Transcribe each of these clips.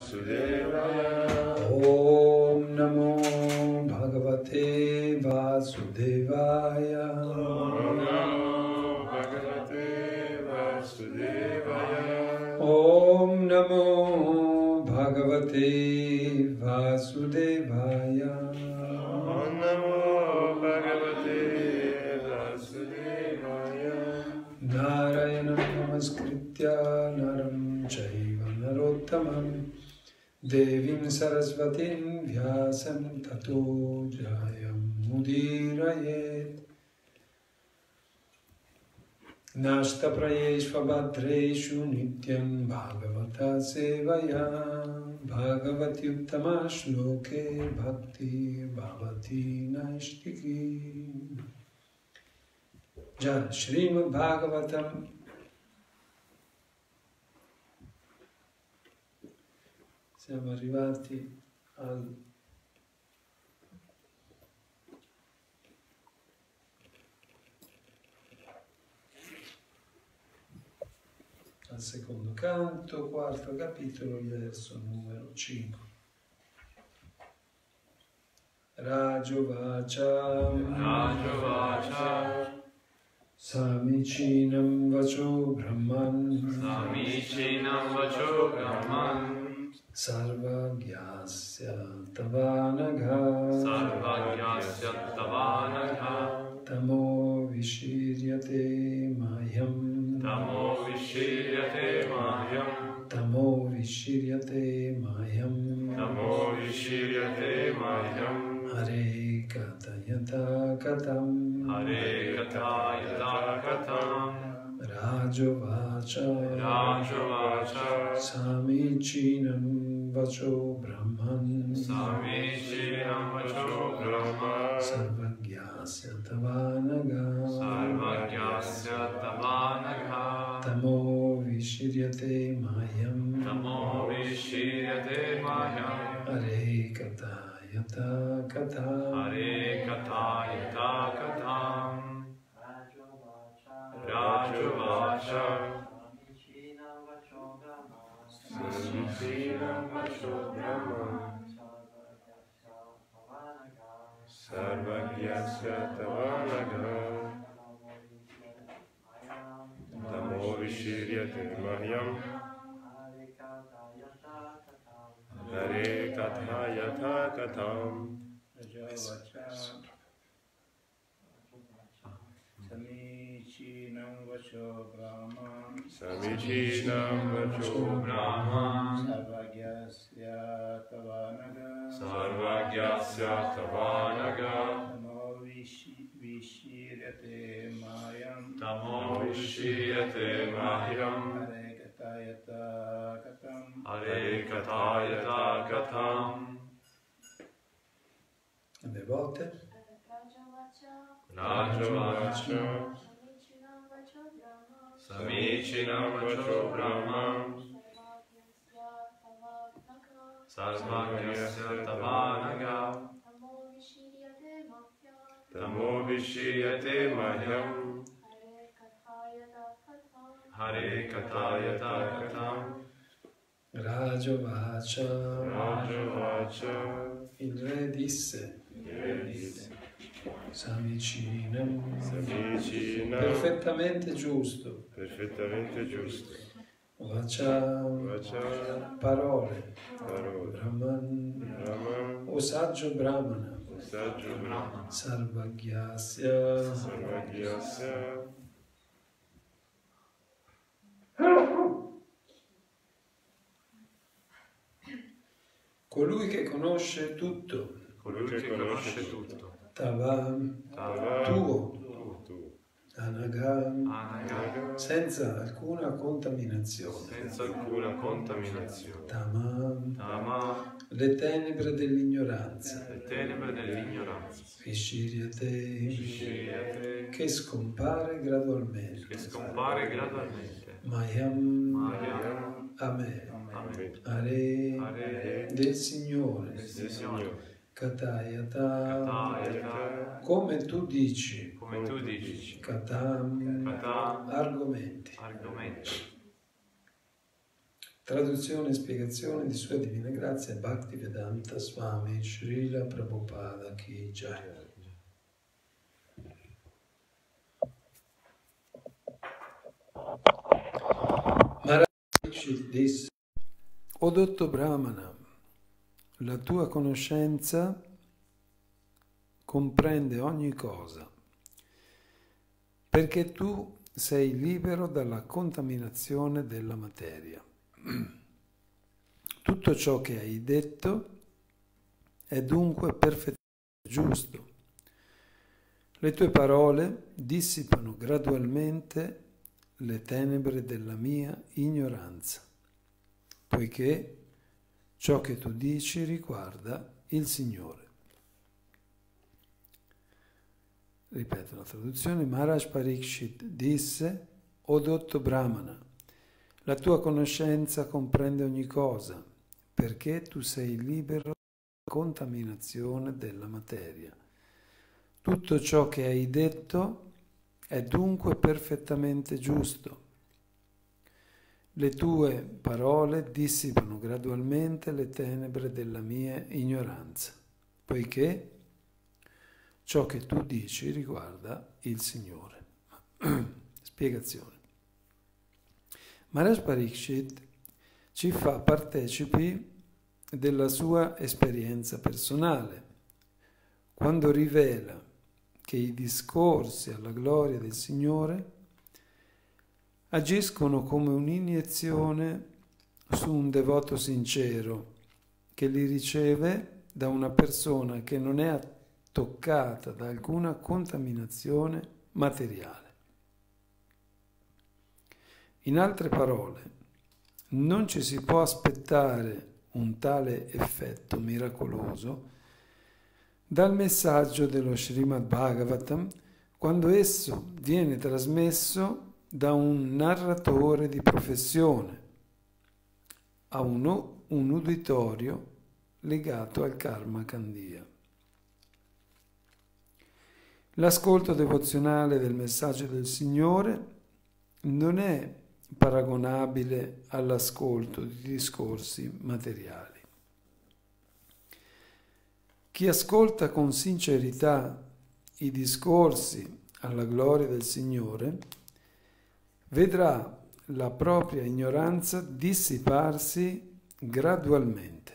Vasudevaya. Om Namo Bhagavate Vasudevaya. Om Namo Bhagavate Vasudevaya. Om Namo Bhagavate Vasudevaya. Om Namo Bhagavate Vasudevaya. Narayanam Namaskritya Naram Chaiva Narottamam Devim Sarasvatim Vyasam Tato Jayam Mudirayet. Nashta Prayeshva Bhadreshu Nityam Bhagavata Sevaya Bhagavati Uttama Shloke Bhakti Bhavati Naishtiki. Già, Srimad Bhagavatam siamo arrivati al secondo canto, quarto capitolo, verso numero 5. Rajovacha Samichinam Vacho Brahman Sarvagyasya Tavanaga Tamo Vishiryate Mayam Hare Katayata Katam Rajovacha Samichinam Vacho Brahman Sarvagyasya Tavanaga Tamo Vishiryate Mayam Hare Katayata Katam Rajovacha Sarvagyasya Tavanaga Tamo Vishiryate Mahyam Hare Kathayata Katham Samichinam Vacho Brahman Sarvagyasya Tavanaga Tamo Vishiryate Mayam Hare Katayata Katam. Le volte Rajovacha Samichinam Vacho Brahman Sarvagyasya Tavanaga Tamo Vishiryate Mahyam Hare Katayata Katam. Rajovacha il re disse Samichinam perfettamente giusto Vacha parole Brahman o saggio Brahmana Sarvagyasya colui che conosce tutto Tavam tuo Anaga senza alcuna contaminazione Tamam le tenebre dell'ignoranza Vishiryate che scompare gradualmente Mayam a me Hare del Signore Katayata come tu dici Katam argomenti Traduzione e spiegazione di Sua Divina Grazia Bhaktivedanta Swami Srila Prabhupada Ki Jai. Maharaj Parikshit disse: O dotto Brahmana, la tua conoscenza comprende ogni cosa, perché tu sei libero dalla contaminazione della materia. Tutto ciò che hai detto è dunque perfettamente giusto. Le tue parole dissipano gradualmente le tenebre della mia ignoranza, poiché ciò che tu dici riguarda il Signore. Ripeto la traduzione. Maharaj Parikshit disse: O dotto Brahmana, la tua conoscenza comprende ogni cosa, perché tu sei libero dalla contaminazione della materia. Tutto ciò che hai detto è dunque perfettamente giusto. Le tue parole dissipano gradualmente le tenebre della mia ignoranza, poiché ciò che tu dici riguarda il Signore. Spiegazione. Maharaj Parikshit ci fa partecipi della sua esperienza personale quando rivela che i discorsi alla gloria del Signore agiscono come un'iniezione su un devoto sincero che li riceve da una persona che non è toccata da alcuna contaminazione materiale. In altre parole, non ci si può aspettare un tale effetto miracoloso dal messaggio dello Srimad Bhagavatam quando esso viene trasmesso da un narratore di professione a un uditorio legato al karma khandya. L'ascolto devozionale del messaggio del Signore non è paragonabile all'ascolto di discorsi materiali. Chi ascolta con sincerità i discorsi alla gloria del Signore vedrà la propria ignoranza dissiparsi gradualmente.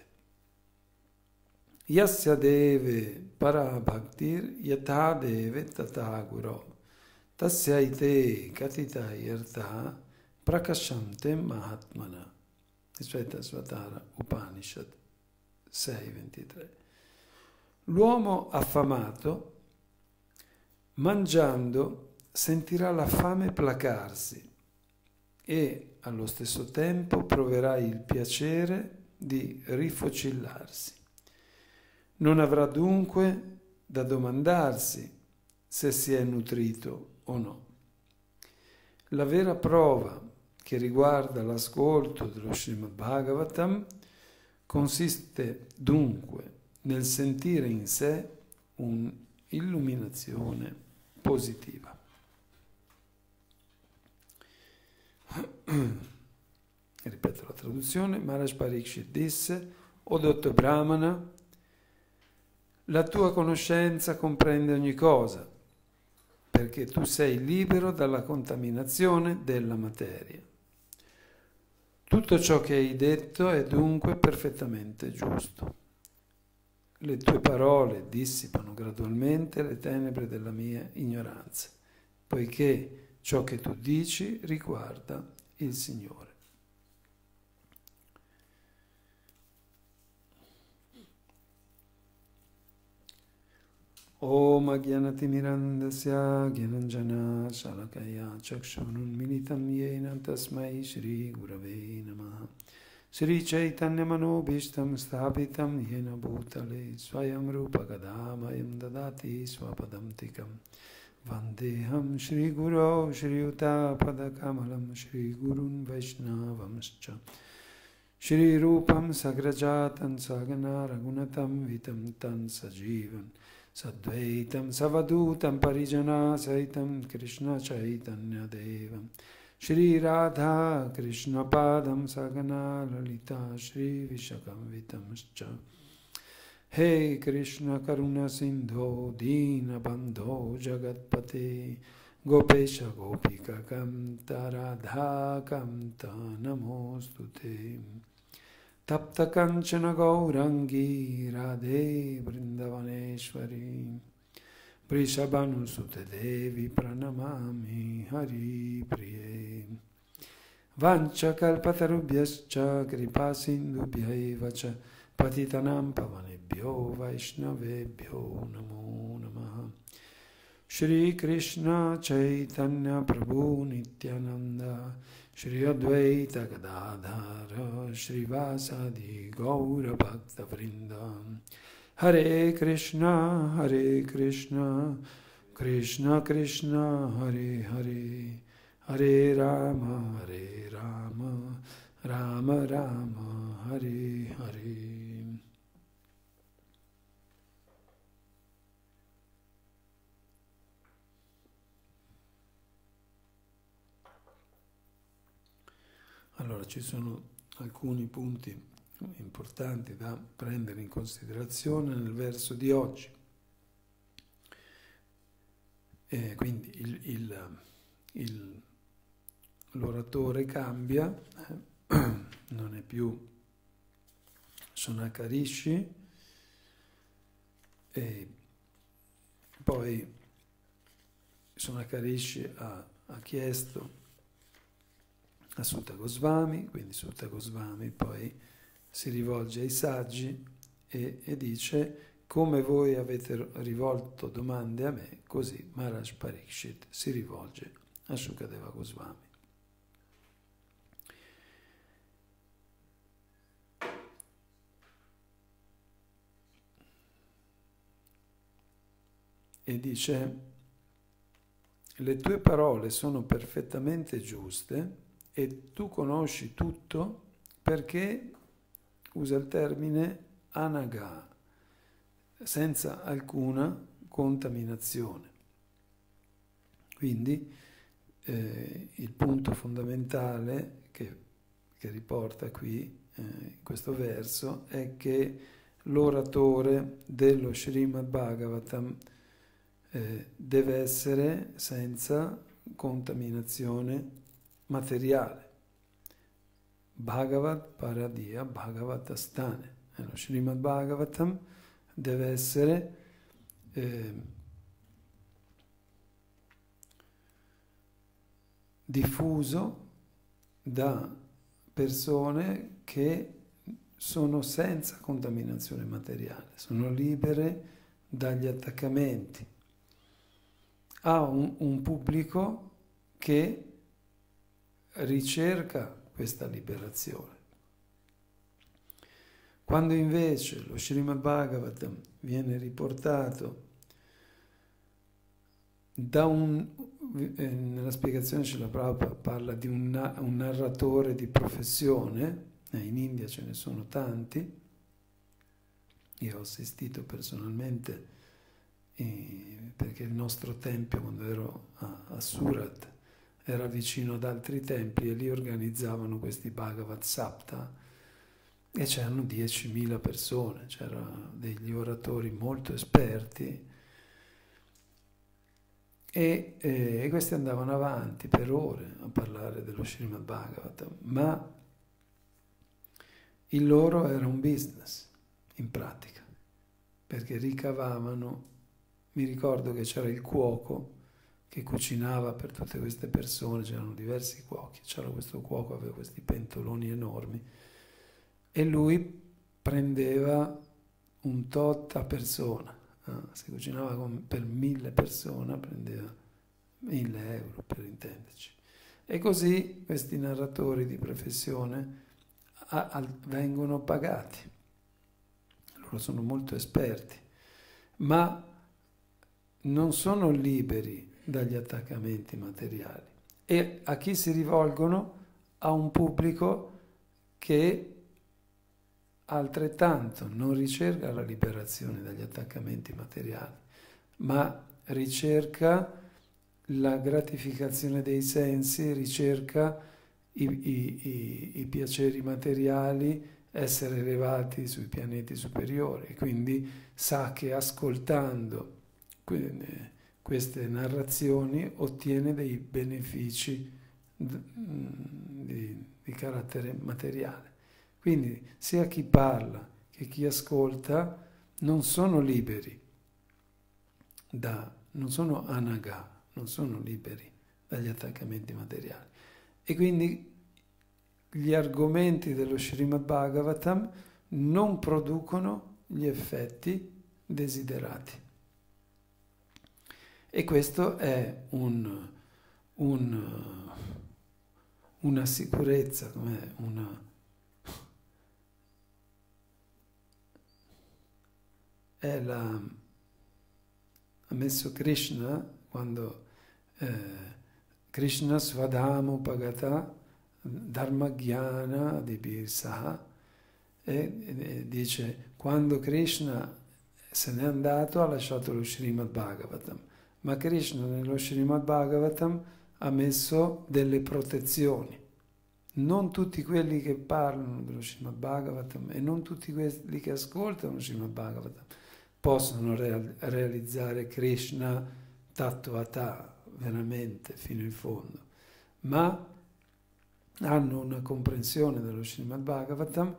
Yasya deve parabhaktir yatha deve tataguro tasyaite katita yartha prakashante mahatmana. Svetasvatara Upanishad 6.23. L'uomo affamato, mangiando, sentirà la fame placarsi e allo stesso tempo proverà il piacere di rifocillarsi. Non avrà dunque da domandarsi se si è nutrito o no. La vera prova che riguarda l'ascolto dello Srimad Bhagavatam consiste dunque nel sentire in sé un'illuminazione positiva. Ripeto la traduzione. Maharaj Parikshit disse: O dotto Brahmana, la tua conoscenza comprende ogni cosa, perché tu sei libero dalla contaminazione della materia. Tutto ciò che hai detto è dunque perfettamente giusto. Le tue parole dissipano gradualmente le tenebre della mia ignoranza, poiché ciò che tu dici riguarda il Signore. Om Agyanatimirandasya Gyananjana Shalakaya Chakshunun Militam Yena Tasmai Shri Gurave Namaha Shri Chaitanya Manobhishtam Sthapitam Yena Bhutale Swayam Rupa Kadamayam Dadati Swapadamtikam Vandeham Shri Guru Shri Uta Padakamalam Shri Gurun Vaishnavamscha Shri Rupam Sagrajatan Sagana Ragunatam Vitam Tan Sajivan Sadvaitam Savadutam Parijana Saitam Krishna Chaitanya Devam Shri Radha Krishna Padam Sagana Lalita Shri Vishakam Vitamscha. Hey Krishna Karuna Sindho Dina Bandho Jagatpate Gopesha Gopika Kamta Radha Kamta Namostute Tapta Kanchana Gaurangi Radhe Vrindavaneshwari Vrishabhanu Sute Devi Pranamami Hari Priye Vancha Kalpatarubhyascha Kripa Sindubhyaiva Cha Patitanam Pavanebhyo Vaishnavebhyo Namo Namaha Shri Krishna Chaitanya Prabhu Nityananda Shri Advaita Gadadhara Shri Vasadi Gaura Bhakta Vrinda Hare Krishna Krishna Krishna Hare Hare Hare Rama Rama Rama Hare Hare. Allora ci sono alcuni punti importanti da prendere in considerazione nel verso di oggi. Quindi l'oratore cambia, non è più Sonaka Rishi, e poi Sonaka Rishi ha chiesto a Sutta Goswami, quindi Sutta Goswami poi si rivolge ai saggi e dice: come voi avete rivolto domande a me, così Maharaj Parikshit si rivolge a Shukadeva Goswami. E dice: le tue parole sono perfettamente giuste e tu conosci tutto perché usa il termine anaga, senza alcuna contaminazione. Quindi il punto fondamentale che riporta qui in questo verso è che l'oratore dello Srimad Bhagavatam deve essere senza contaminazione materiale. Bhagavat Paradia Bhagavat Astane. Lo Srimad Bhagavatam deve essere diffuso da persone che sono senza contaminazione materiale, sono libere dagli attaccamenti. Ha un pubblico che ricerca questa liberazione. Quando invece lo Srimad Bhagavatam viene riportato da nella spiegazione Srila Prabhupada parla di un narratore di professione, in India ce ne sono tanti, io ho assistito personalmente perché il nostro tempio, quando ero a Surat, era vicino ad altri templi e lì organizzavano questi Bhagavat Sapta e c'erano 10.000 persone, c'erano degli oratori molto esperti e questi andavano avanti per ore a parlare dello Srimad Bhagavatam, ma il loro era un business in pratica, perché ricavavano. Mi ricordo che c'era il cuoco che cucinava per tutte queste persone, c'erano diversi cuochi, c'era questo cuoco, aveva questi pentoloni enormi e lui prendeva un tot a persona, se cucinava per 1.000 persone prendeva 1.000 euro, per intenderci. E così questi narratori di professione vengono pagati, loro sono molto esperti, ma non sono liberi dagli attaccamenti materiali. E a chi si rivolgono? A un pubblico che altrettanto non ricerca la liberazione dagli attaccamenti materiali, ma ricerca la gratificazione dei sensi, ricerca i piaceri materiali, essere elevati sui pianeti superiori, quindi sa che ascoltando queste narrazioni ottiene dei benefici di carattere materiale. Quindi sia chi parla che chi ascolta non sono liberi non sono anaga, non sono liberi dagli attaccamenti materiali. E quindi gli argomenti dello Srimad Bhagavatam non producono gli effetti desiderati. E questo è una sicurezza, ha messo Krishna quando Krishna svadamo pagata dharma jnana di birsaha, e dice quando Krishna se n'è andato ha lasciato lo Srimad Bhagavatam, ma Krishna nello Srimad Bhagavatam ha messo delle protezioni. Non tutti quelli che parlano dello Srimad Bhagavatam e non tutti quelli che ascoltano lo Srimad Bhagavatam possono realizzare Krishna tattvata veramente fino in fondo, ma hanno una comprensione dello Srimad Bhagavatam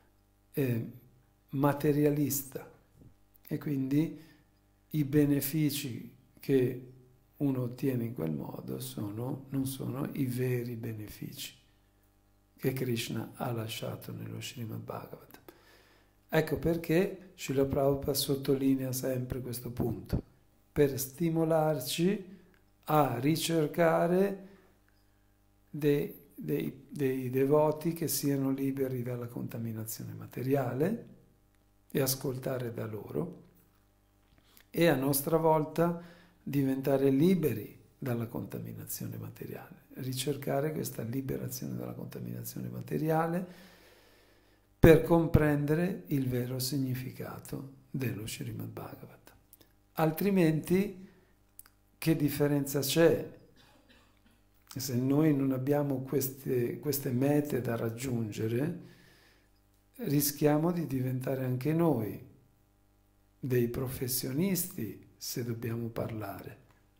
materialista, e quindi i benefici che uno ottiene in quel modo non sono i veri benefici che Krishna ha lasciato nello Srimad Bhagavatam. Ecco perché Srila Prabhupada sottolinea sempre questo punto, per stimolarci a ricercare dei devoti che siano liberi dalla contaminazione materiale e ascoltare da loro, e a nostra volta diventare liberi dalla contaminazione materiale, ricercare questa liberazione dalla contaminazione materiale per comprendere il vero significato dello Srimad Bhagavatam. Altrimenti, che differenza c'è? Se noi non abbiamo queste mete da raggiungere, rischiamo di diventare anche noi dei professionisti, se dobbiamo parlare,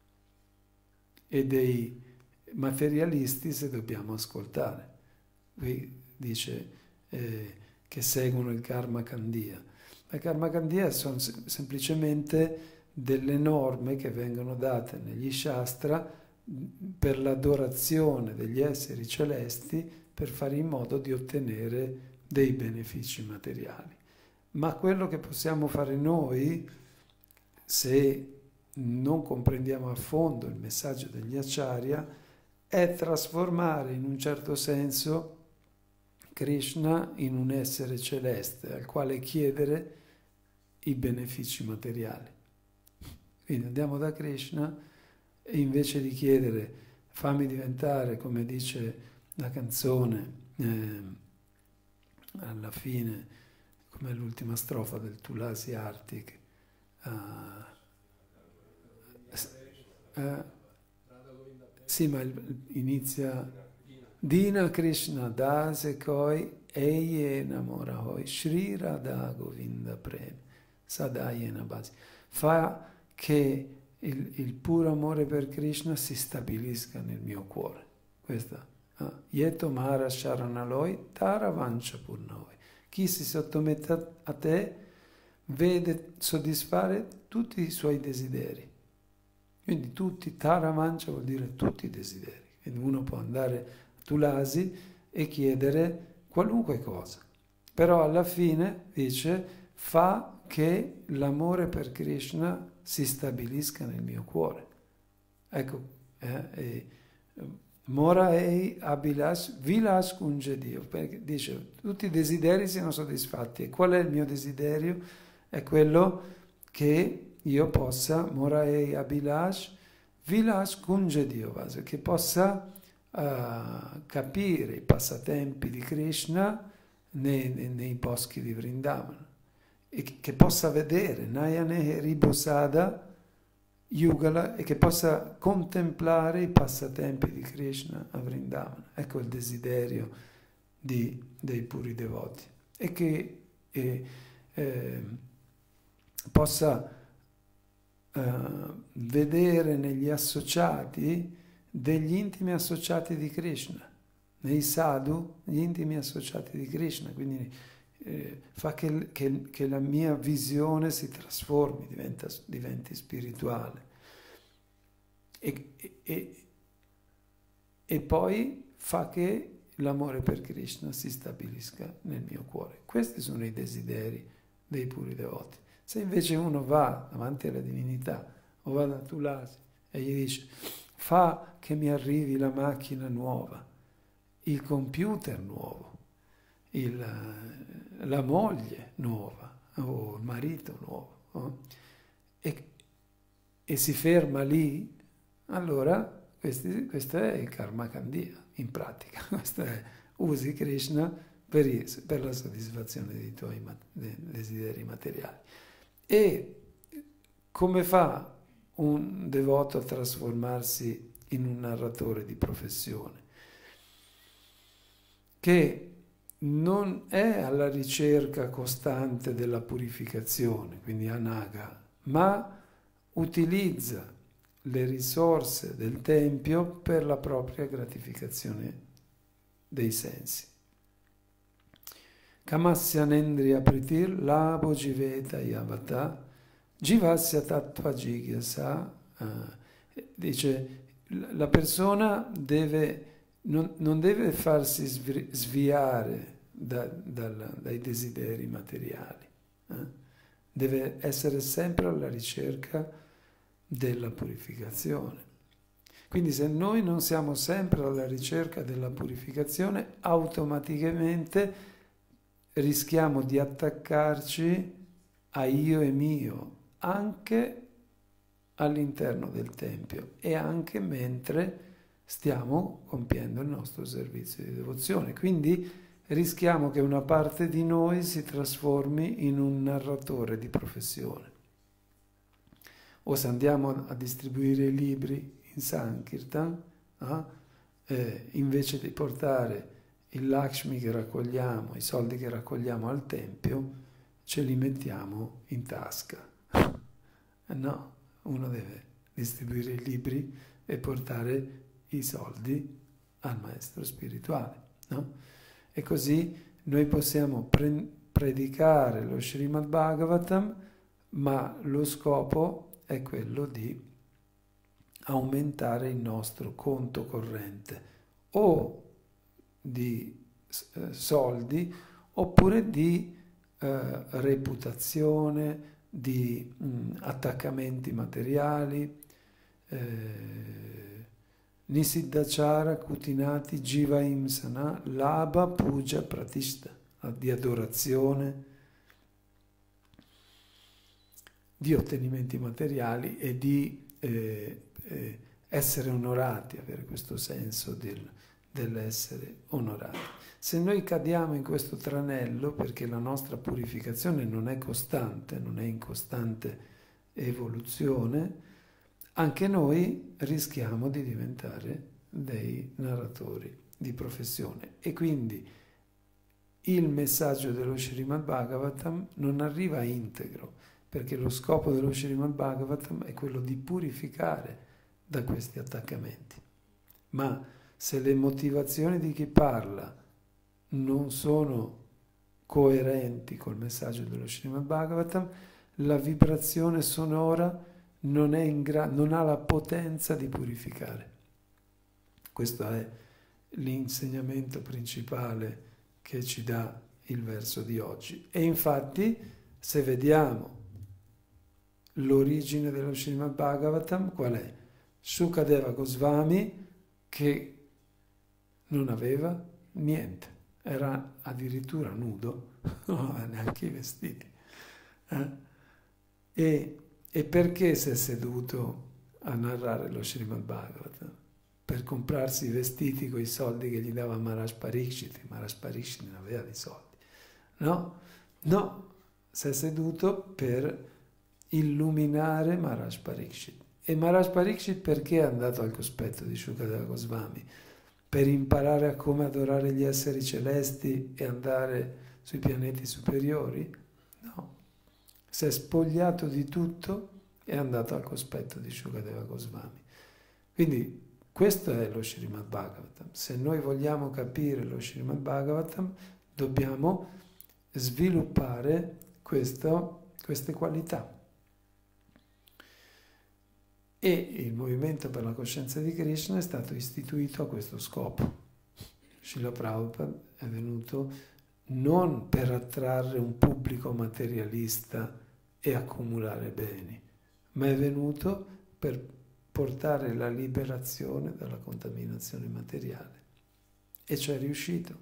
e dei materialisti se dobbiamo ascoltare. Qui dice che seguono il Karma Kandiya. Ma il Karma Kandiya sono semplicemente delle norme che vengono date negli Shastra per l'adorazione degli esseri celesti, per fare in modo di ottenere dei benefici materiali. Ma quello che possiamo fare noi, se non comprendiamo a fondo il messaggio degli Acharya, è trasformare in un certo senso Krishna in un essere celeste al quale chiedere i benefici materiali. Quindi andiamo da Krishna e invece di chiedere fammi diventare, come dice la canzone alla fine, come l'ultima strofa del Tulasi Artik, sì, ma inizia Dina Krishna dase koi eye namora hoi Shri Radha Govinda prem sadayena basi. Fa che il puro amore per Krishna si stabilisca nel mio cuore. Questa Yeto Mara Sharanaloi Tara Vancha Purnoi. Chi si sottomette a te vede soddisfare tutti i suoi desideri. Quindi tutti, Tara Vancha vuol dire tutti i desideri. Quindi uno può andare a Tulasi e chiedere qualunque cosa. Però alla fine dice fa che l'amore per Krishna si stabilisca nel mio cuore. Ecco, Mora ei Abhilash Vilas Kunjadio, perché dice tutti i desideri siano soddisfatti. E qual è il mio desiderio? È quello che io possa, Mora ei Abhilash Vilas Kunjadio, che possa capire i passatempi di Krishna nei boschi di Vrindavana, e che possa vedere Nayane Ribosada Yugala e che possa contemplare i passatempi di Krishna a Vrindavana. Ecco il desiderio dei puri devoti. E che possa vedere negli associati degli intimi associati di Krishna, nei sadhu, gli intimi associati di Krishna, quindi fa che la mia visione si trasformi, diventi spirituale. E poi fa che l'amore per Krishna si stabilisca nel mio cuore. Questi sono i desideri dei puri devoti. Se invece uno va davanti alla divinità o va da Tulasi e gli dice fa che mi arrivi la macchina nuova, il computer nuovo, la moglie nuova o il marito nuovo, no? E si ferma lì, allora questo è il karma kandiya in pratica. Questo è usi Krishna per la soddisfazione dei tuoi desideri materiali. E come fa un devoto a trasformarsi in un narratore di professione? Che non è alla ricerca costante della purificazione, quindi anaga, ma utilizza le risorse del tempio per la propria gratificazione dei sensi. Kamasya nendriya pritir labo jiveta yavata jivasya tattva jigyasa. Dice, la persona non deve farsi sviare dai desideri materiali, deve essere sempre alla ricerca della purificazione. Quindi se noi non siamo sempre alla ricerca della purificazione, automaticamente rischiamo di attaccarci a io e mio, anche all'interno del Tempio e anche mentre stiamo compiendo il nostro servizio di devozione. Quindi rischiamo che una parte di noi si trasformi in un narratore di professione. O se andiamo a distribuire i libri in Sankirtan, invece di portare il Lakshmi che raccogliamo, i soldi che raccogliamo al Tempio, ce li mettiamo in tasca. No, uno deve distribuire i libri e portare i soldi al maestro spirituale, no? E così noi possiamo predicare lo Srimad Bhagavatam, ma lo scopo è quello di aumentare il nostro conto corrente o di soldi oppure di reputazione, di attaccamenti materiali, Nisiddhachara Kutinati Jiva Imsana Labha Puja Pratishta, di adorazione, di ottenimenti materiali e di essere onorati, avere questo senso dell'essere onorati. Se noi cadiamo in questo tranello perché la nostra purificazione non è costante, non è in costante evoluzione, anche noi rischiamo di diventare dei narratori di professione. E quindi il messaggio dello Srimad Bhagavatam non arriva integro, perché lo scopo dello Srimad Bhagavatam è quello di purificare da questi attaccamenti. Ma se le motivazioni di chi parla non sono coerenti col messaggio dello Srimad Bhagavatam, la vibrazione sonora non ha la potenza di purificare. Questo è l'insegnamento principale che ci dà il verso di oggi. E infatti, se vediamo l'origine dello Srimad Bhagavatam, qual è? Sukadeva Goswami, che non aveva niente, era addirittura nudo, non aveva neanche i vestiti. E perché si è seduto a narrare lo Srimad Bhagavatam? Per comprarsi i vestiti con i soldi che gli dava Maharaj Parikshit. Maharaj Parikshit non aveva di soldi. No, si è seduto per illuminare Maharaj Parikshit. E Maharaj Pariksit perché è andato al cospetto di Shukadeva Goswami? Per imparare a come adorare gli esseri celesti e andare sui pianeti superiori? No. Si è spogliato di tutto e è andato al cospetto di Shukadeva Goswami. Quindi questo è lo Srimad Bhagavatam. Se noi vogliamo capire lo Srimad Bhagavatam, dobbiamo sviluppare queste qualità. E il movimento per la coscienza di Krishna è stato istituito a questo scopo. Srila Prabhupada è venuto non per attrarre un pubblico materialista e accumulare beni, ma è venuto per portare la liberazione dalla contaminazione materiale. E ci è riuscito.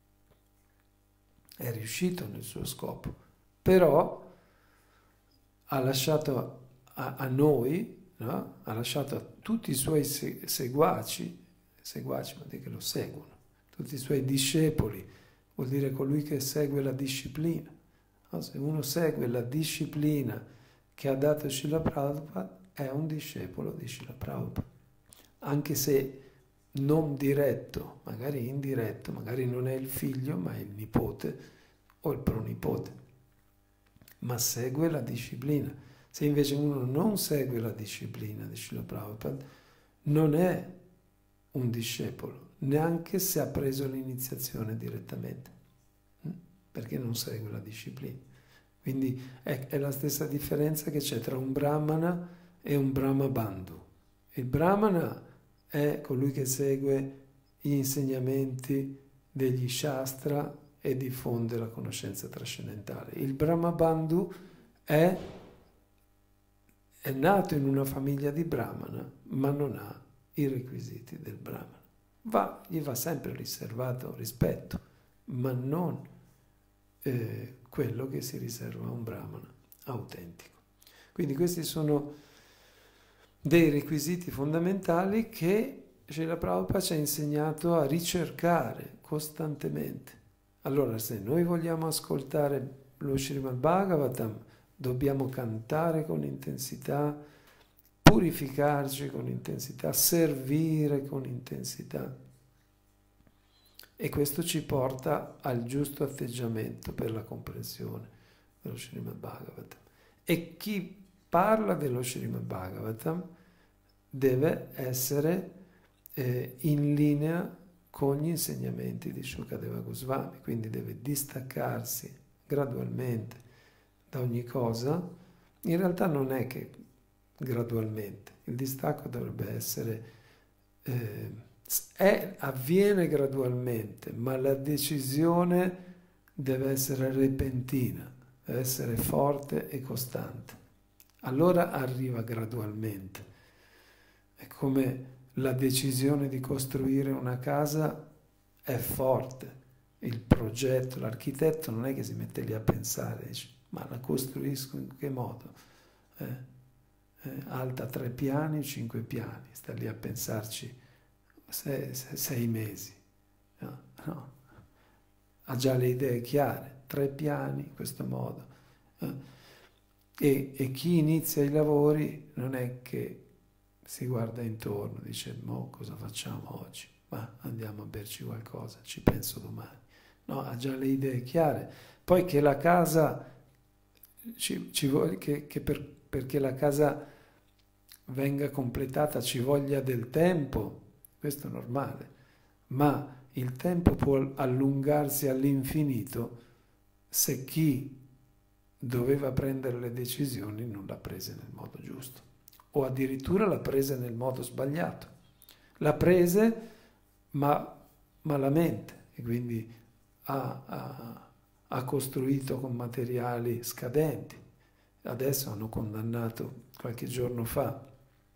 È riuscito nel suo scopo. Però ha lasciato a noi, no? Ha lasciato a tutti i suoi seguaci vuol dire che lo seguono, tutti i suoi discepoli, vuol dire colui che segue la disciplina. No? Se uno segue la disciplina che ha dato Srila Prabhupada, è un discepolo di Srila Prabhupada. Anche se non diretto, magari indiretto, magari non è il figlio, ma è il nipote o il pronipote, ma segue la disciplina. Se invece uno non segue la disciplina di Srila Prabhupada, non è un discepolo, neanche se ha preso l'iniziazione direttamente, perché non segue la disciplina. Quindi è la stessa differenza che c'è tra un brahmana e un brahmabandhu. Il brahmana è colui che segue gli insegnamenti degli shastra e diffonde la conoscenza trascendentale. Il brahmabandhu è nato in una famiglia di brahmana, ma non ha i requisiti del brahmana. Gli va sempre riservato rispetto, ma non quello che si riserva a un brahmana autentico. Quindi questi sono dei requisiti fondamentali che Srila Prabhupada ci ha insegnato a ricercare costantemente. Allora, se noi vogliamo ascoltare lo Srimad Bhagavatam, dobbiamo cantare con intensità, purificarci con intensità, servire con intensità. E questo ci porta al giusto atteggiamento per la comprensione dello Srimad Bhagavatam. E chi parla dello Srimad Bhagavatam deve essere in linea con gli insegnamenti di Shukadeva Goswami, quindi deve distaccarsi gradualmente da ogni cosa. In realtà non è che gradualmente, il distacco dovrebbe essere, avviene gradualmente, ma la decisione deve essere repentina, deve essere forte e costante. Allora arriva gradualmente. È come la decisione di costruire una casa è forte. Il progetto, l'architetto non è che si mette lì a pensare, dice, ma la costruisco in che modo? Alta 3 piani, 5 piani, sta lì a pensarci 6 mesi. No. Ha già le idee chiare, 3 piani, in questo modo. E chi inizia i lavori non è che si guarda intorno, dice, mo cosa facciamo oggi? Ma andiamo a berci qualcosa, ci penso domani. No, ha già le idee chiare. Poi che la casa, perché la casa venga completata ci voglia del tempo, questo è normale, ma il tempo può allungarsi all'infinito se chi doveva prendere le decisioni non l'ha prese nel modo giusto, o addirittura l'ha prese nel modo sbagliato. L'ha prese ma malamente, e quindi ha costruito con materiali scadenti. Adesso hanno condannato qualche giorno fa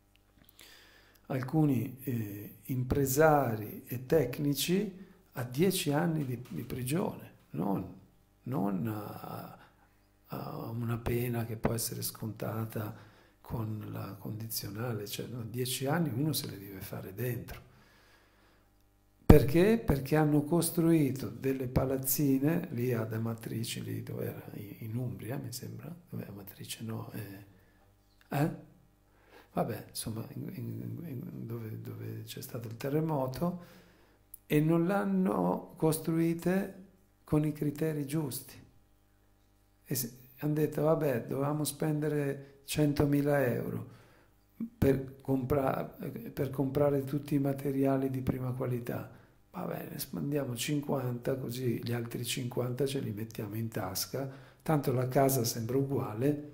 alcuni impresari e tecnici a 10 anni di prigione, non a una pena che può essere scontata con la condizionale, cioè 10 anni uno se le deve fare dentro. Perché? Perché hanno costruito delle palazzine lì ad Amatrice, lì dove era, in Umbria mi sembra, dove Amatrice no, vabbè, insomma, dove c'è stato il terremoto, e non l'hanno costruite con i criteri giusti. E hanno detto, vabbè, dovevamo spendere 100.000 euro per comprare tutti i materiali di prima qualità. Va bene, spendiamo 50, così gli altri 50 ce li mettiamo in tasca, tanto la casa sembra uguale.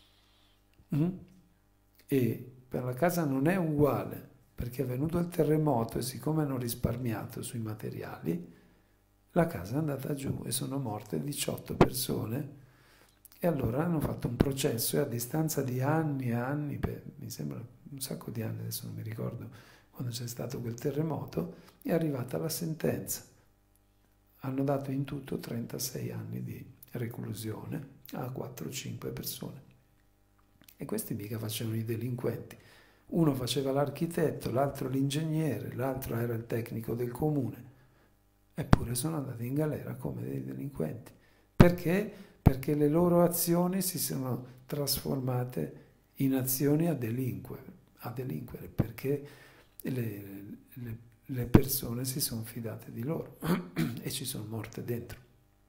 E per la casa non è uguale, perché è venuto il terremoto e siccome hanno risparmiato sui materiali, la casa è andata giù e sono morte 18 persone. E allora hanno fatto un processo e a distanza di anni e anni, mi sembra un sacco di anni, adesso non mi ricordo quando c'è stato quel terremoto, è arrivata la sentenza. Hanno dato in tutto 36 anni di reclusione a 4-5 persone. E questi mica facevano i delinquenti. Uno faceva l'architetto, l'altro l'ingegnere, l'altro era il tecnico del comune. Eppure sono andati in galera come dei delinquenti. Perché? Perché le loro azioni si sono trasformate in azioni a delinquere, perché le persone si sono fidate di loro e ci sono morte dentro.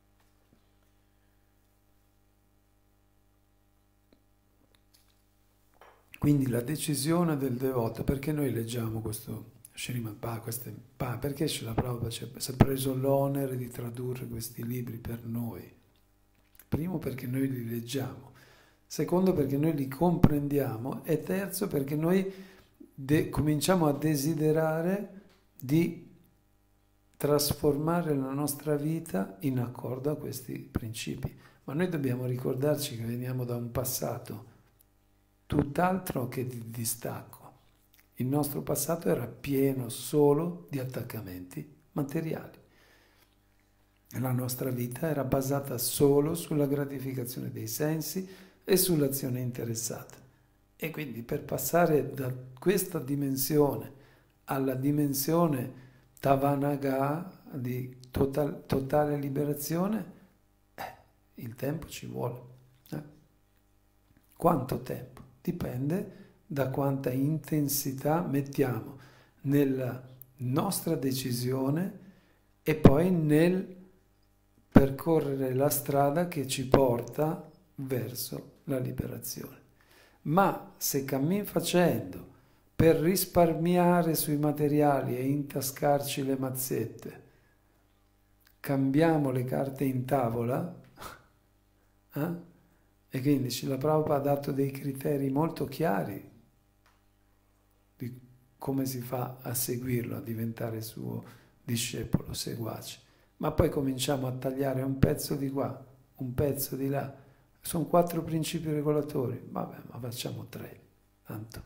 Quindi la decisione del devoto, perché noi leggiamo questo Srimad Bhagavatam, perché Srila Prabhupada si è preso l'onere di tradurre questi libri per noi? Primo perché noi li leggiamo, secondo perché noi li comprendiamo e terzo perché noi cominciamo a desiderare di trasformare la nostra vita in accordo a questi principi. Ma noi dobbiamo ricordarci che veniamo da un passato tutt'altro che di distacco. Il nostro passato era pieno solo di attaccamenti materiali. La nostra vita era basata solo sulla gratificazione dei sensi e sull'azione interessata. E quindi per passare da questa dimensione alla dimensione Tavanaga di totale liberazione, il tempo ci vuole. Quanto tempo? Dipende da quanta intensità mettiamo nella nostra decisione e poi nel percorrere la strada che ci porta verso la liberazione. Ma se cammin facendo per risparmiare sui materiali e intascarci le mazzette, cambiamo le carte in tavola, e quindi Srila Prabhupada ha dato dei criteri molto chiari di come si fa a seguirlo, a diventare suo discepolo, seguace. Ma poi cominciamo a tagliare un pezzo di qua, un pezzo di là. Sono 4 principi regolatori. Vabbè, ma facciamo 3, tanto.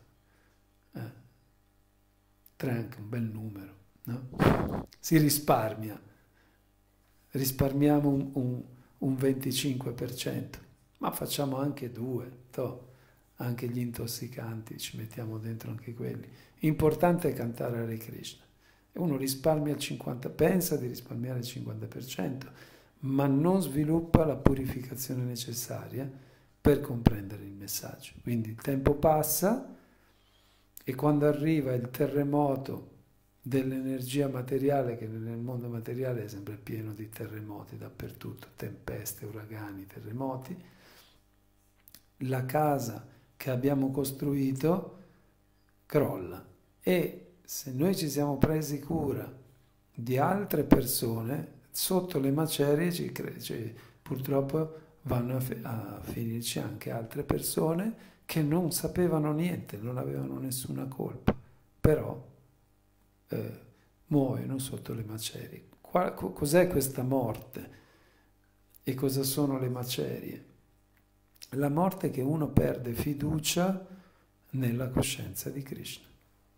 3 è anche un bel numero, no? Si risparmia. Risparmiamo un 25%, ma facciamo anche 2, anche gli intossicanti, ci mettiamo dentro anche quelli. Importante è cantare Hare Krishna. E uno risparmia il 50%, pensa di risparmiare il 50%, ma non sviluppa la purificazione necessaria per comprendere il messaggio. Quindi il tempo passa e quando arriva il terremoto dell'energia materiale, che nel mondo materiale è sempre pieno di terremoti dappertutto, tempeste, uragani, terremoti, la casa che abbiamo costruito crolla. E se noi ci siamo presi cura di altre persone, sotto le macerie purtroppo vanno a finirci anche altre persone che non sapevano niente, non avevano nessuna colpa, però muoiono sotto le macerie. Cos'è questa morte? E cosa sono le macerie? La morte è che uno perde fiducia nella coscienza di Krishna.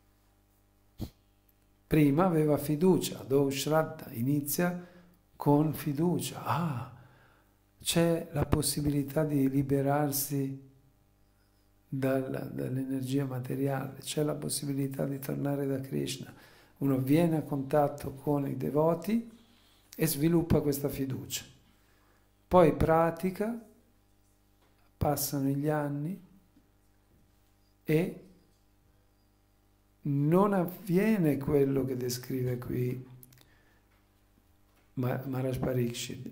Prima aveva fiducia, do shraddha, inizia con fiducia. C'è la possibilità di liberarsi dall'energia materiale, c'è la possibilità di tornare da Krishna. Uno viene a contatto con i devoti e sviluppa questa fiducia. Poi pratica, passano gli anni e non avviene quello che descrive qui Maharaj Pariksit.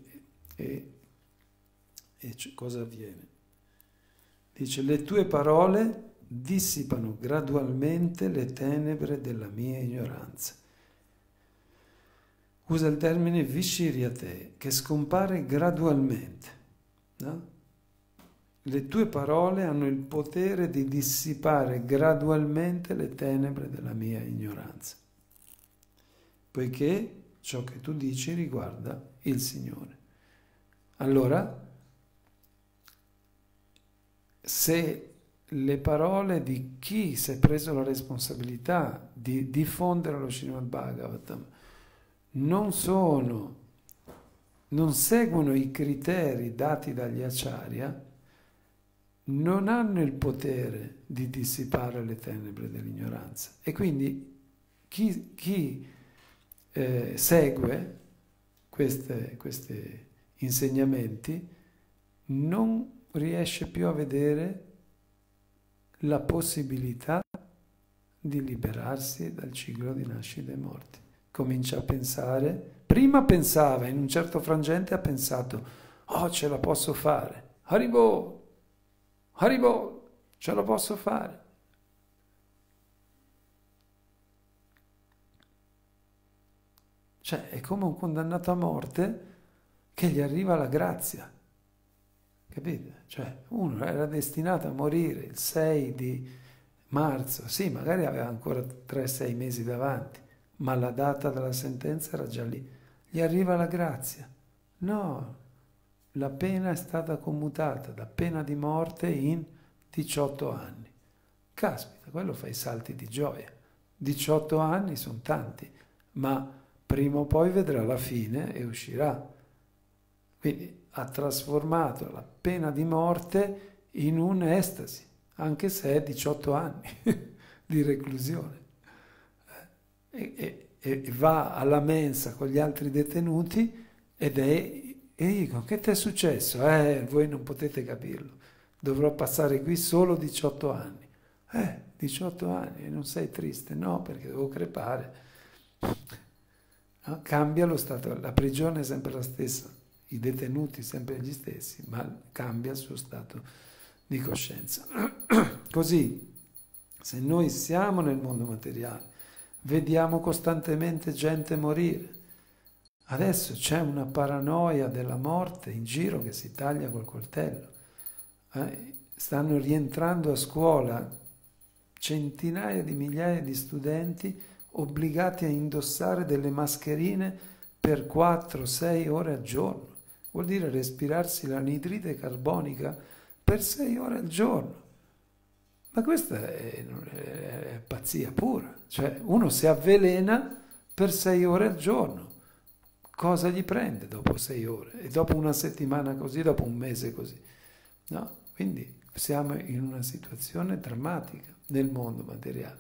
Cosa avviene? Dice: le tue parole dissipano gradualmente le tenebre della mia ignoranza. Usa il termine vishiryate, che scompare gradualmente, no? Le tue parole hanno il potere di dissipare gradualmente le tenebre della mia ignoranza, poiché ciò che tu dici riguarda il Signore. Allora, se le parole di chi si è preso la responsabilità di diffondere lo Srimad Bhagavatam non seguono i criteri dati dagli acharya, non hanno il potere di dissipare le tenebre dell'ignoranza. E quindi chi segue questi insegnamenti non riesce più a vedere la possibilità di liberarsi dal ciclo di nascita e morte. Comincia a pensare, prima pensava, in un certo frangente ha pensato: oh, ce la posso fare, Haribol, Haribol, ce la posso fare. Cioè, è come un condannato a morte che gli arriva la grazia. Capite? Cioè, uno era destinato a morire il 6 di marzo, sì, magari aveva ancora 3-6 mesi davanti, ma la data della sentenza era già lì. Gli arriva la grazia. No, la pena è stata commutata da pena di morte in 18 anni. Caspita, quello fa i salti di gioia. 18 anni sono tanti, ma prima o poi vedrà la fine e uscirà. Quindi ha trasformato la pena di morte in un'estasi, anche se è 18 anni di reclusione. E va alla mensa con gli altri detenuti e dico: che ti è successo? Voi non potete capirlo, dovrò passare qui solo 18 anni. 18 anni e non sei triste? No, perché devo crepare. No? Cambia lo stato, la prigione è sempre la stessa, i detenuti sempre gli stessi, ma cambia il suo stato di coscienza. Così, se noi siamo nel mondo materiale, vediamo costantemente gente morire. Adesso c'è una paranoia della morte in giro che si taglia col coltello. Stanno rientrando a scuola centinaia di migliaia di studenti obbligati a indossare delle mascherine per 4-6 ore al giorno. Vuol dire respirarsi l'anidride carbonica per 6 ore al giorno. Ma questa è pazzia pura. Cioè, uno si avvelena per 6 ore al giorno. Cosa gli prende dopo 6 ore? E dopo una settimana così, dopo un mese così? No? Quindi siamo in una situazione drammatica nel mondo materiale.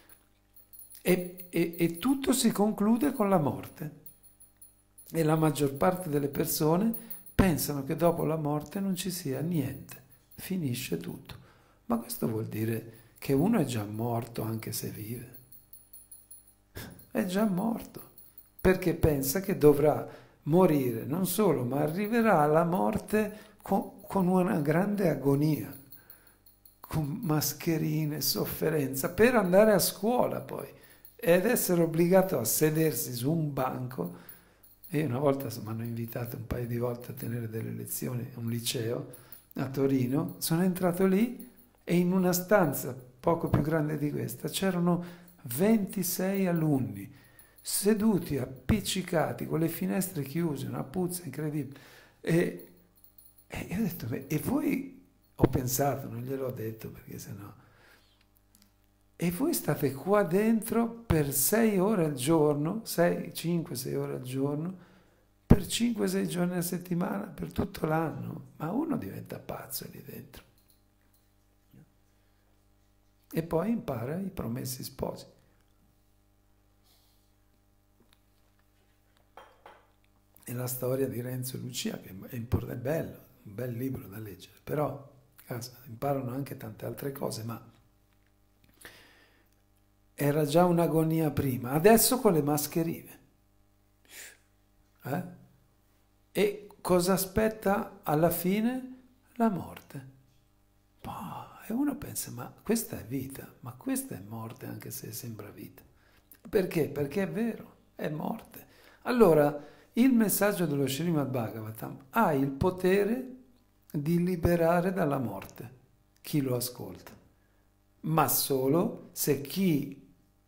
E tutto si conclude con la morte. E la maggior parte delle persone pensano che dopo la morte non ci sia niente, finisce tutto. Ma questo vuol dire che uno è già morto anche se vive. È già morto, perché pensa che dovrà morire, non solo, ma arriverà alla morte con una grande agonia, con mascherine, sofferenza, per andare a scuola poi, ed essere obbligato a sedersi su un banco. E una volta mi hanno invitato un paio di volte a tenere delle lezioni a un liceo a Torino, sono entrato lì e in una stanza poco più grande di questa c'erano 26 alunni seduti appiccicati con le finestre chiuse, una puzza incredibile. E io ho detto: e voi, ho pensato, non gliel'ho detto perché sennò, e voi state qua dentro per 6 ore al giorno, 5-6 ore al giorno, per 5-6 giorni a settimana, per tutto l'anno. Ma uno diventa pazzo lì dentro. E poi impara i promessi sposi. E la storia di Renzo e Lucia, che è bello, un bel libro da leggere, però imparano anche tante altre cose, ma era già un'agonia prima, adesso con le mascherine. E cosa aspetta alla fine? La morte. E uno pensa, ma questa è vita, ma questa è morte anche se sembra vita. Perché? Perché è vero, è morte. Allora, il messaggio dello Srimad Bhagavatam ha il potere di liberare dalla morte chi lo ascolta, ma solo se chi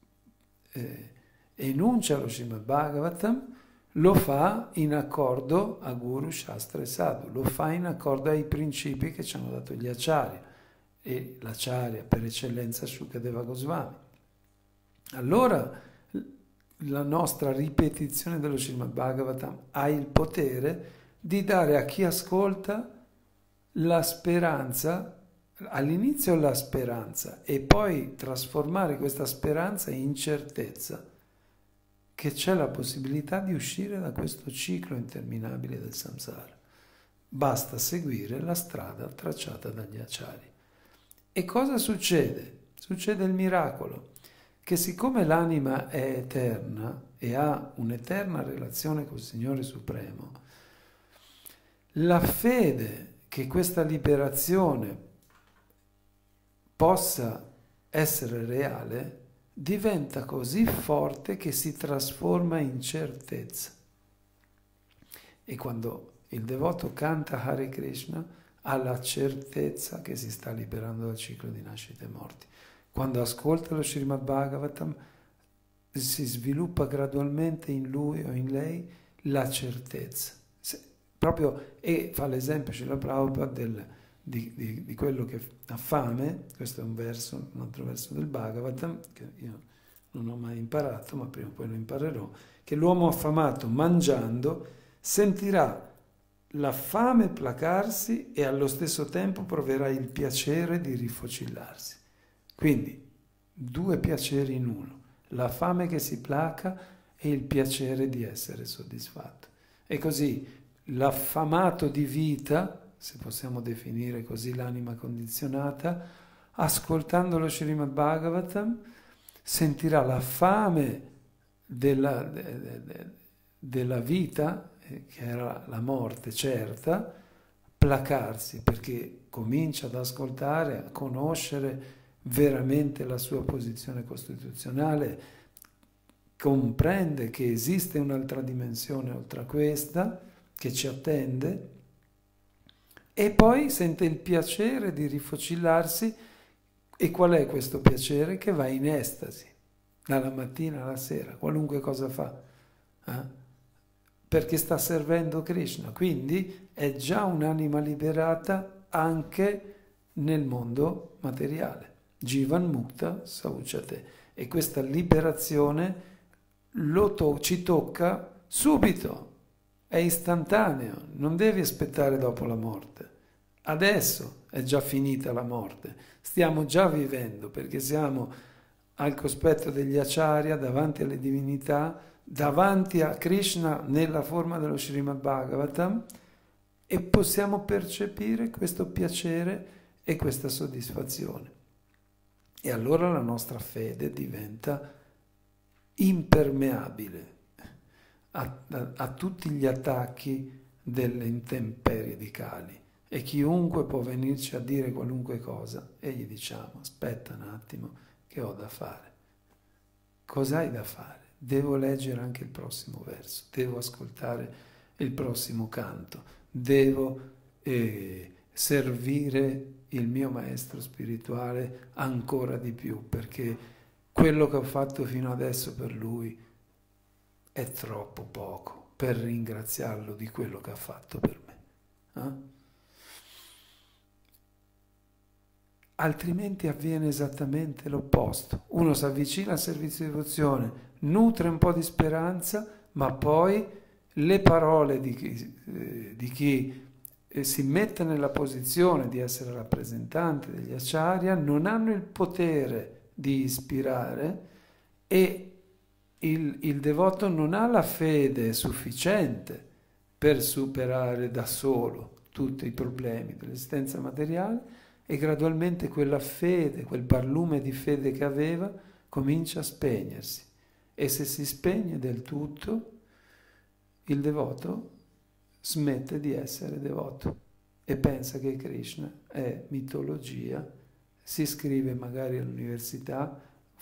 enuncia lo Srimad Bhagavatam lo fa in accordo a Guru, Shastra e Sadhu, lo fa in accordo ai principi che ci hanno dato gli acharya, e l'acharya per eccellenza Shukadeva Goswami. Allora la nostra ripetizione dello Srimad Bhagavatam ha il potere di dare a chi ascolta la speranza, all'inizio la speranza, e poi trasformare questa speranza in certezza che c'è la possibilità di uscire da questo ciclo interminabile del samsara. Basta seguire la strada tracciata dagli acharya. E cosa succede? Succede il miracolo, che siccome l'anima è eterna e ha un'eterna relazione col Signore Supremo, la fede che questa liberazione possa essere reale diventa così forte che si trasforma in certezza. E quando il devoto canta Hare Krishna ha la certezza che si sta liberando dal ciclo di nascite e morti. Quando ascolta lo Srimad Bhagavatam si sviluppa gradualmente in lui o in lei la certezza. E fa l'esempio Srila Prabhupada di quello che ha fame. Questo è un altro verso del Bhagavatam che io non ho mai imparato, ma prima o poi lo imparerò, che l'uomo affamato mangiando sentirà la fame placarsi e allo stesso tempo proverà il piacere di rifocillarsi. Quindi, due piaceri in uno, la fame che si placa e il piacere di essere soddisfatto. E così l'affamato di vita, se possiamo definire così l'anima condizionata, ascoltando lo Srimad Bhagavatam, sentirà la fame della vita, che era la morte certa, placarsi, perché comincia ad ascoltare, a conoscere veramente la sua posizione costituzionale, comprende che esiste un'altra dimensione oltre a questa, che ci attende, e poi sente il piacere di rifocillarsi. E qual è questo piacere? Che va in estasi, dalla mattina alla sera, qualunque cosa fa. Perché sta servendo Krishna, quindi è già un'anima liberata anche nel mondo materiale. Jivan Mukta Sauchate. E questa liberazione ci tocca subito, è istantaneo, non devi aspettare dopo la morte. Adesso è già finita la morte, stiamo già vivendo perché siamo al cospetto degli acharya, davanti alle divinità, davanti a Krishna nella forma dello Srimad Bhagavatam, e possiamo percepire questo piacere e questa soddisfazione. E allora la nostra fede diventa impermeabile a tutti gli attacchi delle intemperie di Kali. E chiunque può venirci a dire qualunque cosa e gli diciamo: aspetta un attimo che ho da fare. Cos'hai da fare? Devo leggere anche il prossimo verso, devo ascoltare il prossimo canto, devo servire il mio maestro spirituale ancora di più, perché quello che ho fatto fino adesso per lui è troppo poco per ringraziarlo di quello che ha fatto per me. Altrimenti avviene esattamente l'opposto. Uno si avvicina al servizio di devozione, nutre un po' di speranza, ma poi le parole di chi si mette nella posizione di essere rappresentante degli acharya non hanno il potere di ispirare, e il devoto non ha la fede sufficiente per superare da solo tutti i problemi dell'esistenza materiale, e gradualmente quella fede, quel barlume di fede che aveva, comincia a spegnersi e se si spegne del tutto, il devoto smette di essere devoto e pensa che Krishna è mitologia, si iscrive magari all'università,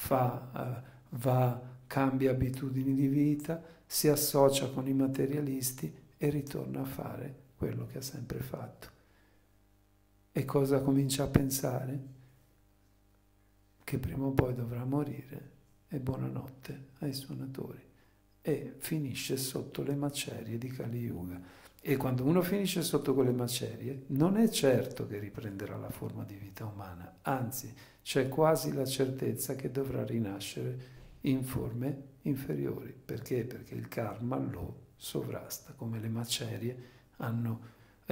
cambia abitudini di vita, si associa con i materialisti e ritorna a fare quello che ha sempre fatto. E cosa comincia a pensare? Che prima o poi dovrà morire e buonanotte ai suonatori. E finisce sotto le macerie di Kali Yuga. E quando uno finisce sotto quelle macerie, non è certo che riprenderà la forma di vita umana, anzi c'è quasi la certezza che dovrà rinascere in forme inferiori. Perché? Perché il karma lo sovrasta, come le macerie hanno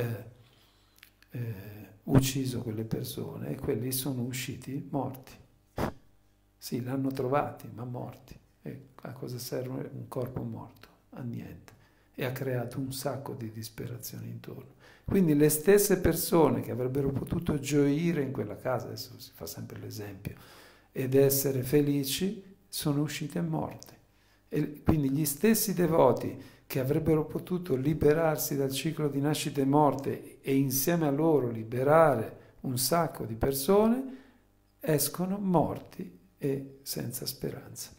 ucciso quelle persone e quelli sono usciti morti. Sì, l'hanno trovati, ma morti. E a cosa serve un corpo morto? A niente. E ha creato un sacco di disperazione intorno. Quindi le stesse persone che avrebbero potuto gioire in quella casa, adesso si fa sempre l'esempio, ed essere felici, sono uscite morte. E quindi gli stessi devoti che avrebbero potuto liberarsi dal ciclo di nascita e morte e insieme a loro liberare un sacco di persone, escono morti e senza speranza.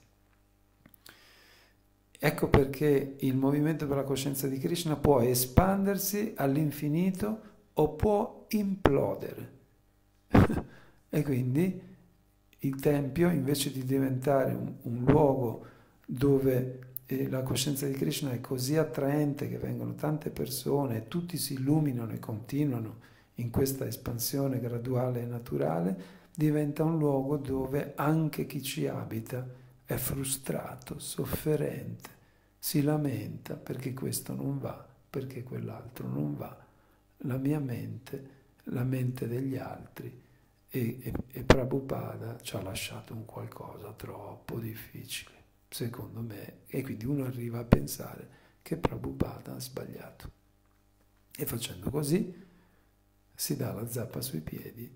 Ecco perché il movimento per la coscienza di Krishna può espandersi all'infinito o può implodere. E quindi il Tempio, invece di diventare un luogo dove la coscienza di Krishna è così attraente che vengono tante persone e tutti si illuminano e continuano in questa espansione graduale e naturale, diventa un luogo dove anche chi ci abita è frustrato, sofferente, si lamenta perché questo non va, perché quell'altro non va. La mia mente, la mente degli altri e Prabhupada ci ha lasciato un qualcosa troppo difficile, secondo me, e quindi uno arriva a pensare che Prabhupada ha sbagliato. E facendo così si dà la zappa sui piedi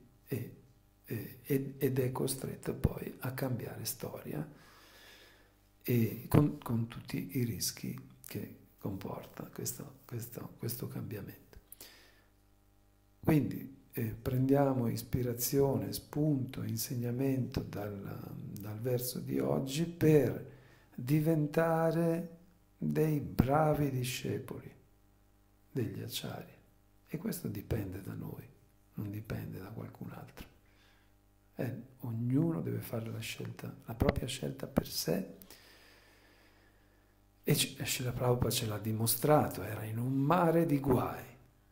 ed è costretto poi a cambiare storia e con tutti i rischi che comporta questo cambiamento. Quindi prendiamo ispirazione, spunto, insegnamento dal verso di oggi per diventare dei bravi discepoli degli acciari. E questo dipende da noi, non dipende da qualcun altro. Ognuno deve fare la propria scelta per sé. E Srila Prabhupada ce l'ha dimostrato, era in un mare di guai,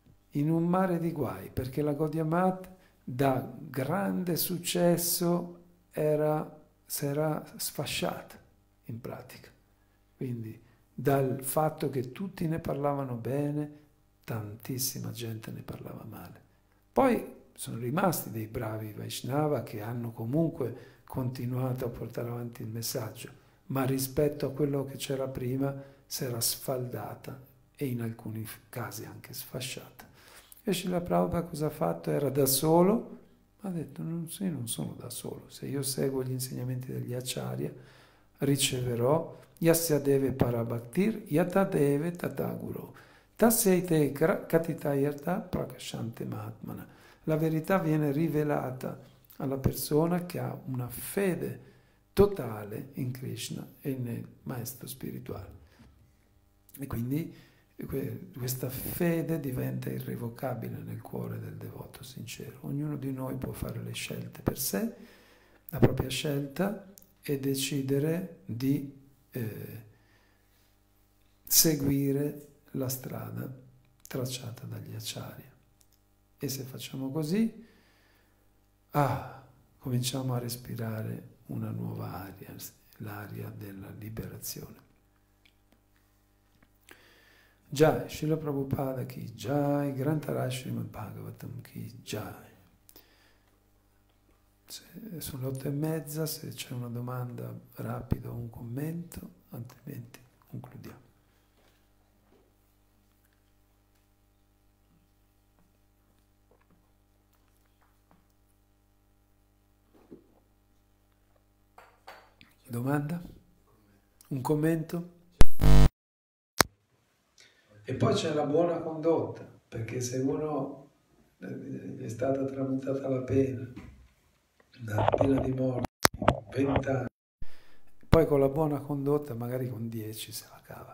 perché la Gaudiya Math da grande successo si era sfasciata in pratica. Quindi dal fatto che tutti ne parlavano bene, tantissima gente ne parlava male. Poi sono rimasti dei bravi Vaishnava che hanno comunque continuato a portare avanti il messaggio, ma rispetto a quello che c'era prima si era sfaldata e in alcuni casi anche sfasciata. E Srila Prabhupada cosa ha fatto? Era da solo, ha detto io non sono da solo, se io seguo gli insegnamenti degli Acharya riceverò Yasya deve parabhaktir yata deve tata guru tasseite katitayarta prakashante mahatmana. La verità viene rivelata alla persona che ha una fede totale in Krishna e nel maestro spirituale. E quindi questa fede diventa irrevocabile nel cuore del devoto sincero. Ognuno di noi può fare le scelte per sé, la propria scelta, e decidere di seguire la strada tracciata dagli Acharya. E se facciamo così, cominciamo a respirare una nuova aria, l'aria della liberazione. Jai, Srila Prabhupada ki Jai, Grantaraj Srimad Bhagavatam ki Jai. Sono le 8:30, se c'è una domanda rapida o un commento, altrimenti concludiamo. Domanda? Un commento? E poi c'è la buona condotta, perché se uno è stata tramutata la pena di morte, 20 anni, poi con la buona condotta magari con 10 se la cava.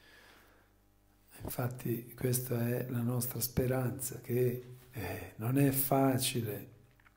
Infatti questa è la nostra speranza, che non è facile,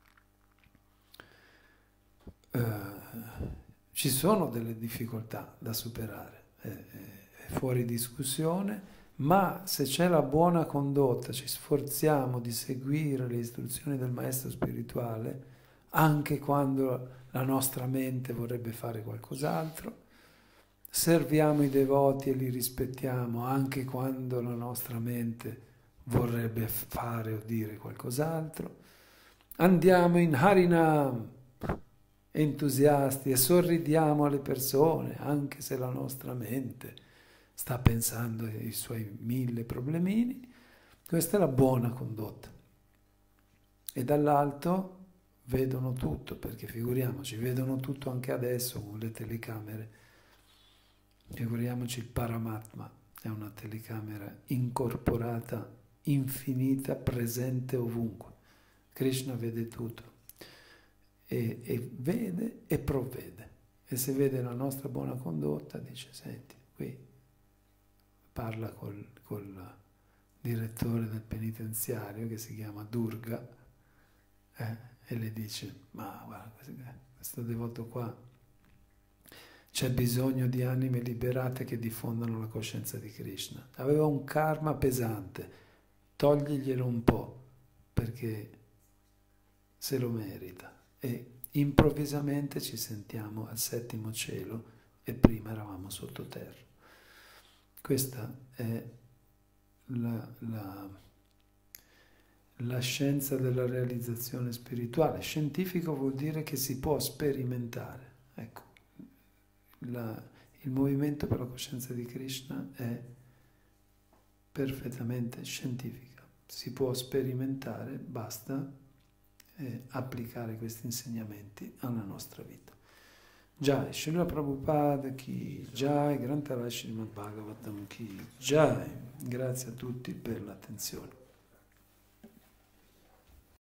ci sono delle difficoltà da superare, è fuori discussione, ma se c'è la buona condotta, ci sforziamo di seguire le istruzioni del maestro spirituale, anche quando la nostra mente vorrebbe fare qualcos'altro, serviamo i devoti e li rispettiamo anche quando la nostra mente vorrebbe fare o dire qualcos'altro, andiamo in Harinam entusiasti e sorridiamo alle persone anche se la nostra mente sta pensando ai suoi 1000 problemini. Questa è la buona condotta. E dall'alto vedono tutto, perché figuriamoci, vedono tutto anche adesso con le telecamere. Figuriamoci il Paramatma, è una telecamera incorporata, infinita, presente ovunque. Krishna vede tutto e vede e provvede. E se vede la nostra buona condotta dice, senti, qui parla col direttore del penitenziario che si chiama Durga e le dice, ma guarda, questo devoto qua, c'è bisogno di anime liberate che diffondano la coscienza di Krishna. Aveva un karma pesante, togliglielo un po', perché se lo merita. E improvvisamente ci sentiamo al 7° cielo e prima eravamo sottoterra. Questa è la scienza della realizzazione spirituale. Scientifico vuol dire che si può sperimentare. Ecco, il movimento per la coscienza di Krishna è perfettamente scientifico. Si può sperimentare, basta applicare questi insegnamenti alla nostra vita. Jai, Srila Prabhupada Ki Jai, Granthara Srimad Bhagavatam Ki Jai. Grazie a tutti per l'attenzione.